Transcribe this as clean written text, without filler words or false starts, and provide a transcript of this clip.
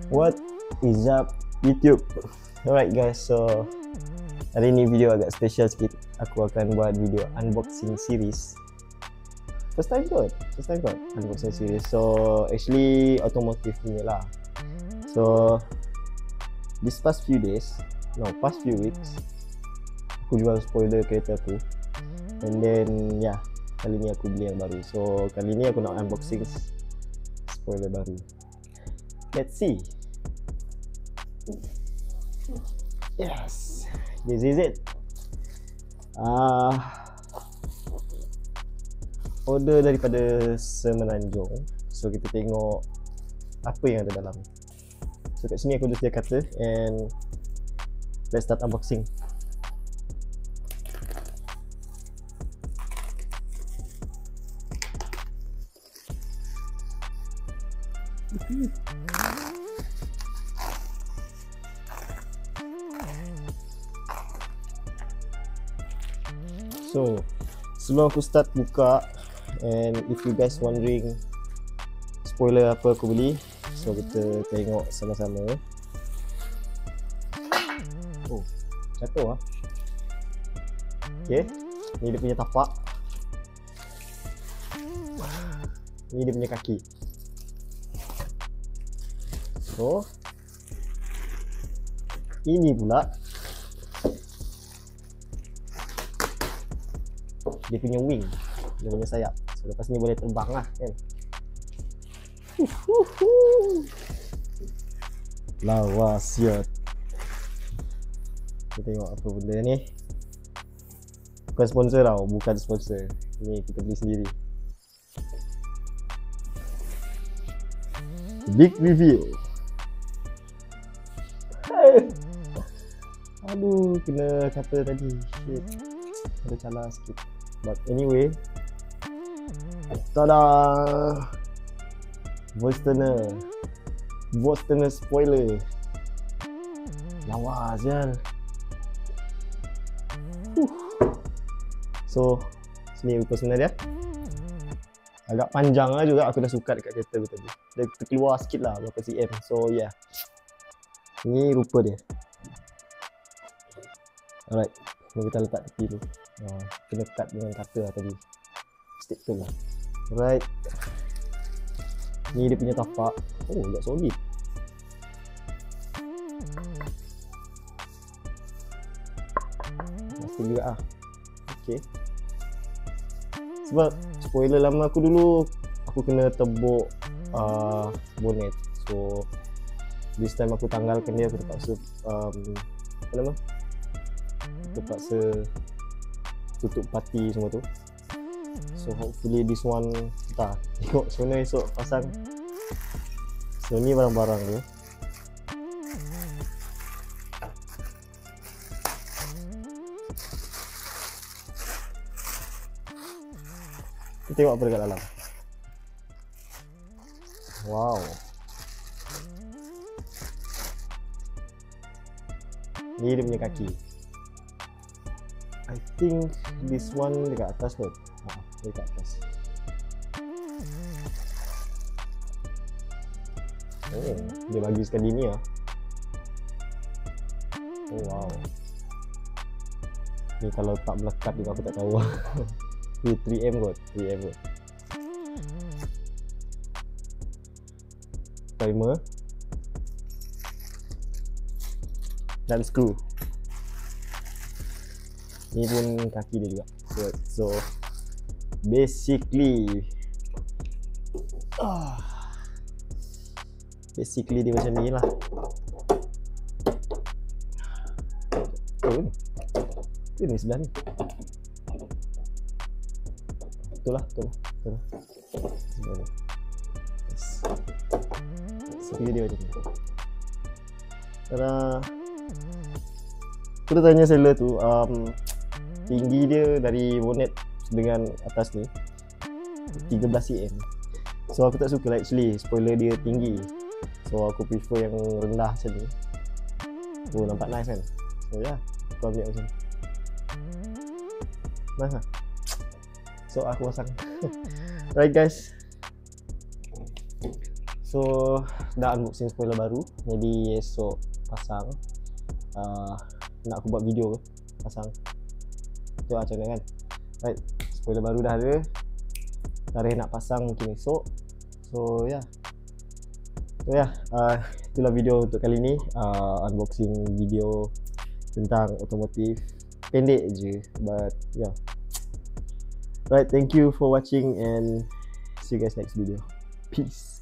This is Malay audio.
What is up YouTube? Alright guys, so hari ni video agak special sikit. Aku akan buat video unboxing series. First time kot unboxing series. So actually automotive punya lah. So this past few weeks aku jual spoiler kereta aku. And then yeah, kali ni aku beli yang baru. So kali ni aku nak unboxing spoiler baru. Let's see. Yes, this is it. Order daripada Semenanjung. So kita tengok apa yang ada dalam. So kat sini aku dah kata, and let's start unboxing. So sebelum aku start buka, and if you guys wondering spoiler apa aku beli, so kita tengok sama-sama. Oh, jatuh lah. Okay, ni dia punya tapak, ni dia punya kaki. So ini pula dia punya wing, dia punya sayap. So lepas ni boleh terbang lah kan. Lawa siot. Kita tengok apa benda ni. Bukan sponsor tau, bukan sponsor. Ni kita beli sendiri. Big reveal. Aduh, kena kata tadi. Shit, ada calar sikit. But anyway, tada, Vostener spoiler. Lawa sial. So sini rupa sebenar dia. Agak panjang lah juga, aku dah suka dekat kereta aku tadi. Dia terkeluar sikit lah berapa cm. So yeah, ni rupa dia. Alright, ni kita letak tepi tu. Kena cut dengan cutter lah tadi. Stick tu lah. Alright, ni dia punya tapak. Oh, agak solid. Masih juga lah. Okay, sebab spoiler lama aku dulu, aku kena tebuk bonnet. So this time aku tanggalkan dia. Aku terpaksa apa nama, terpaksa tutup pati semua tu. So hopefully this one, entah, tengok sana esok pasang. So ni barang-barang dia. Kita tengok apa dekat dalam. Wow, ni dia punya kaki. I think this one dekat atas kot. Dekat atas. Oh, dia bagi sekali ni lah. Oh wow, ni kalau tak melekat juga aku tak tahu. Ni 3M kot, 3M kot. Timer dan screw. Ni pun kaki dia juga. So basically dia macam ni lah. Oh ni sebelah ni. Betul lah. Sebelah ni. Yes. Seperti dia macam ni. Tada. Aku dah tanya seller tu, tinggi dia dari bonnet dengan atas ni 13 cm. So aku tak suka lah actually spoiler dia tinggi. So aku prefer yang rendah macam ni. Oh, nampak nice kan. So ya, aku ambil macam ni. Nice lah. So aku pasang. Right guys, so So dah unboxing spoiler baru, maybe esok pasang. Nak aku buat video ke pasang. Tengok macam mana kan. Right, spoiler baru dah ada. Tarikh nak pasang mungkin esok. So yeah. Itulah video untuk kali ni. Unboxing video tentang otomotif. Pendek je, but yeah. Right, thank you for watching and see you guys next video. Peace.